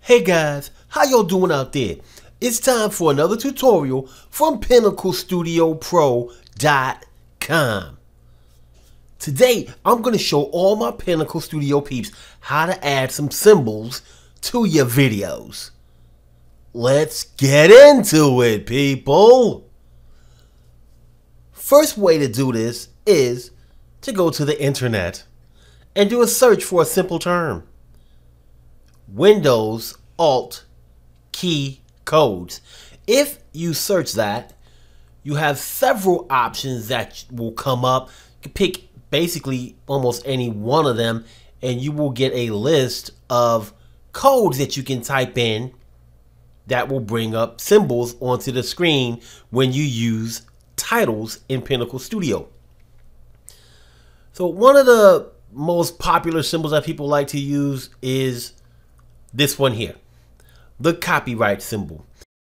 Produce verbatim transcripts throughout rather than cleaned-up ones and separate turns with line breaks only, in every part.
Hey guys, how y'all doing out there? It's time for another tutorial from Pinnacle Studio Pro dot com. Today, I'm going to show all my Pinnacle Studio peeps how to add some symbols to your videos. Let's get into it, people. First way to do this is to go to the internet and do a search for a simple term. Windows Alt key codes. If you search that, you have several options that will come up. You can pick basically almost any one of them and you will get a list of codes that you can type in that will bring up symbols onto the screen when you use titles in Pinnacle Studio. So one of the most popular symbols that people like to use is this one here, the copyright symbol.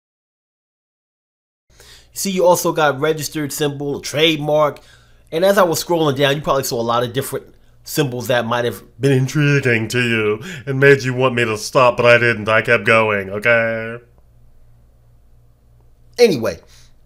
You see, you also got registered symbol, trademark, and as I was scrolling down, you probably saw a lot of different symbols that might have been intriguing to you and made you want me to stop, but I didn't. I kept going, okay? Anyway,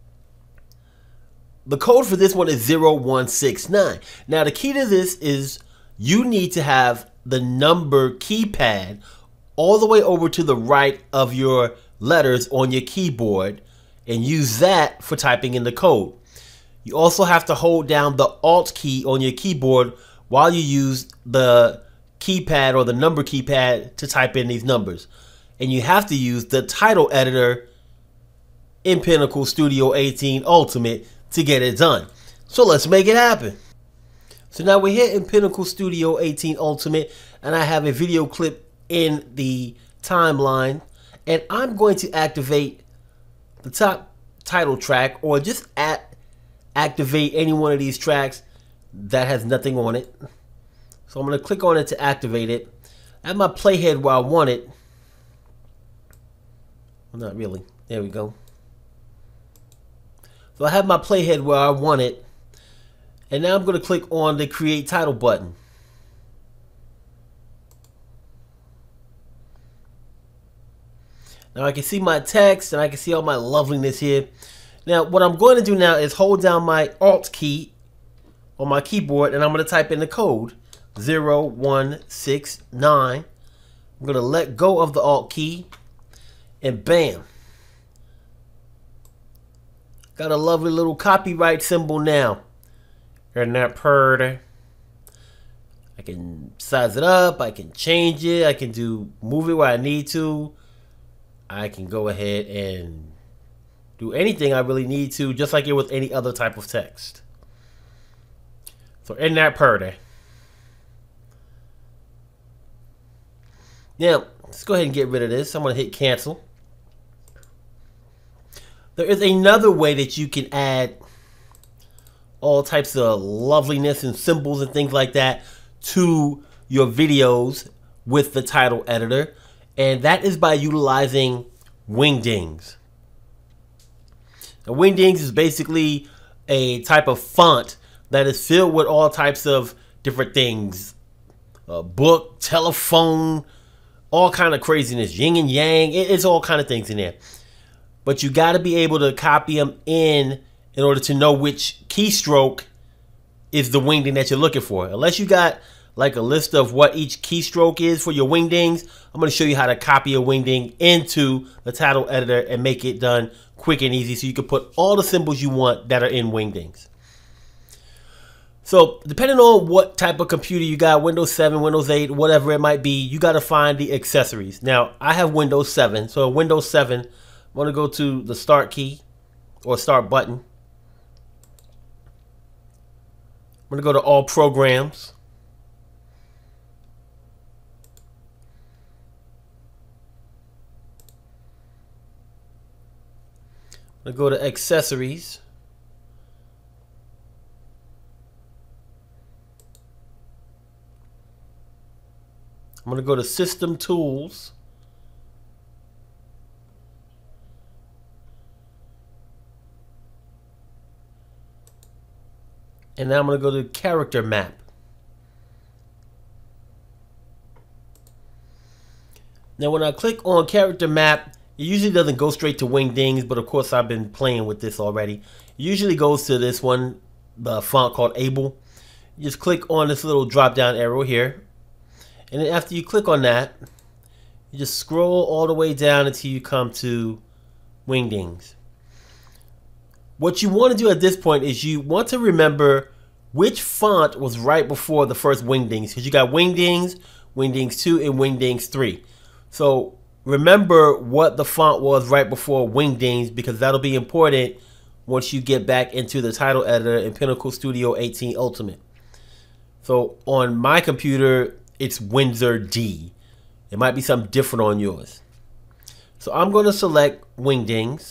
the code for this one is zero one six nine. Now, the key to this is you need to have the number keypad all the way over to the right of your letters on your keyboard and use that for typing in the code. You also have to hold down the Alt key on your keyboard while you use the keypad or the number keypad to type in these numbers. And you have to use the title editor in Pinnacle Studio eighteen Ultimate to get it done. So let's make it happen. So now we're here in Pinnacle Studio eighteen Ultimate and I have a video clip in the timeline, and I'm going to activate the top title track, or just at activate any one of these tracks that has nothing on it. So I'm going to click on it to activate it. I have my playhead where I want it. Well, not really. There we go. So I have my playhead where I want it, and now I'm going to click on the create title button. Now I can see my text and I can see all my loveliness here. Now what I'm going to do now is hold down my Alt key on my keyboard and I'm going to type in the code zero one six nine. I'm going to let go of the Alt key and bam. Got a lovely little copyright symbol now. Isn't that pretty? I can size it up, I can change it, I can do move it where I need to. I can go ahead and do anything I really need to, just like it with any other type of text. So isn't that pretty? Now, let's go ahead and get rid of this. I'm going to hit cancel. There is another way that you can add all types of loveliness and symbols and things like that to your videos with the title editor. And that is by utilizing wingdings. Now, wingdings is basically a type of font that is filled with all types of different things. A book, telephone, all kind of craziness. Yin and yang, it's all kind of things in there. But you got to be able to copy them in in order to know which keystroke is the wingding that you're looking for. Unless you got like a list of what each keystroke is for your wingdings, I'm going to show you how to copy a wingding into the title editor and make it done quick and easy so you can put all the symbols you want that are in wingdings. So depending on what type of computer you got, Windows seven, Windows eight, whatever it might be, you got to find the accessories. Now I have Windows seven, so Windows seven, I'm going to go to the start key or start button. I'm going to go to all programs. I'm going to go to accessories. I'm going to go to system tools. And now I'm going to go to character map. Now when I click on character map, it usually doesn't go straight to Wingdings, but of course I've been playing with this already. It usually goes to this one, the font called Able. You just click on this little drop down arrow here. And then after you click on that, you just scroll all the way down until you come to Wingdings. What you want to do at this point is you want to remember which font was right before the first Wingdings, because you got Wingdings, Wingdings two, and Wingdings three. So remember what the font was right before Wingdings, because that'll be important once you get back into the title editor in Pinnacle Studio eighteen Ultimate. So on my computer, it's Windsor D. It might be something different on yours. So I'm going to select Wingdings.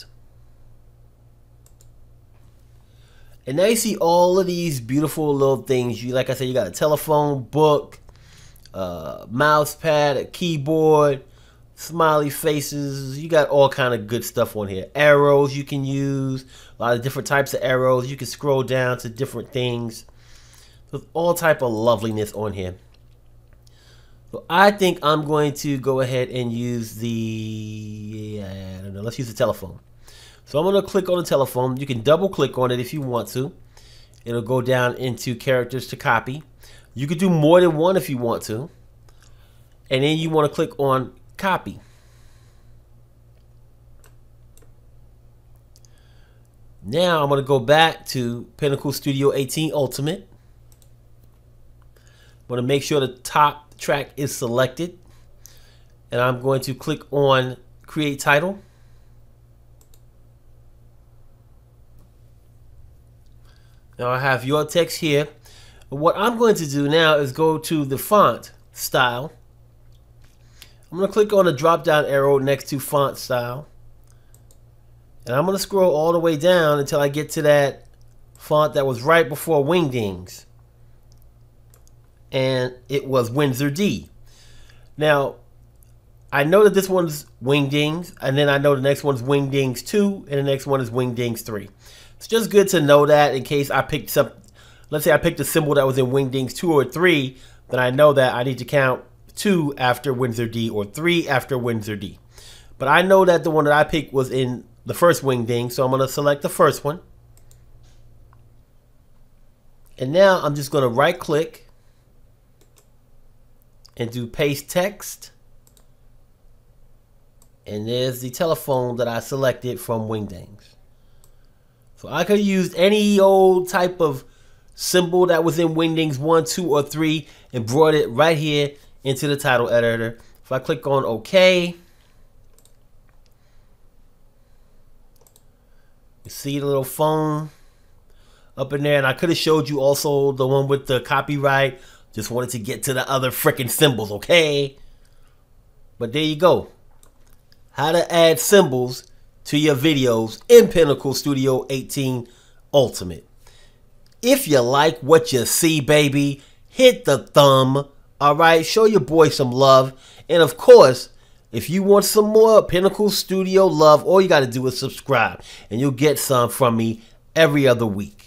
And now you see all of these beautiful little things. You, like I said, you got a telephone, book, uh, mouse pad, a keyboard, smiley faces. You got all kind of good stuff on here. Arrows you can use, a lot of different types of arrows. You can scroll down to different things. There's all type of loveliness on here. So I think I'm going to go ahead and use the, I don't know, let's use the telephone. So I'm going to click on the telephone. You can double click on it if you want to. It'll go down into characters to copy. You could do more than one if you want to. And then you want to click on copy. Now I'm going to go back to Pinnacle Studio eighteen Ultimate. I'm going to make sure the top track is selected. And I'm going to click on create title. Now I have your text here. What I'm going to do now is go to the font style. I'm going to click on the drop down arrow next to font style. And I'm going to scroll all the way down until I get to that font that was right before Wingdings. And it was Windsor D. Now, I know that this one's Wingdings, and then I know the next one's Wingdings two, and the next one is Wingdings three. It's just good to know that in case I picked some, let's say I picked a symbol that was in Wingdings two or three, then I know that I need to count two after Windsor D or three after Windsor D. But I know that the one that I picked was in the first Wingding, so I'm going to select the first one. And now I'm just going to right click and do paste text. And there's the telephone that I selected from Wingdings. So I could have used any old type of symbol that was in Wingdings one, two, or three and brought it right here into the title editor. If I click on OK, you see the little phone up in there. And I could have showed you also the one with the copyright. Just wanted to get to the other freaking symbols, okay? But there you go. How to add symbols to your videos in Pinnacle Studio eighteen Ultimate. If you like what you see, baby, hit the thumb. All right, show your boy some love. And of course, if you want some more Pinnacle Studio love, all you got to do is subscribe. And you'll get some from me every other week.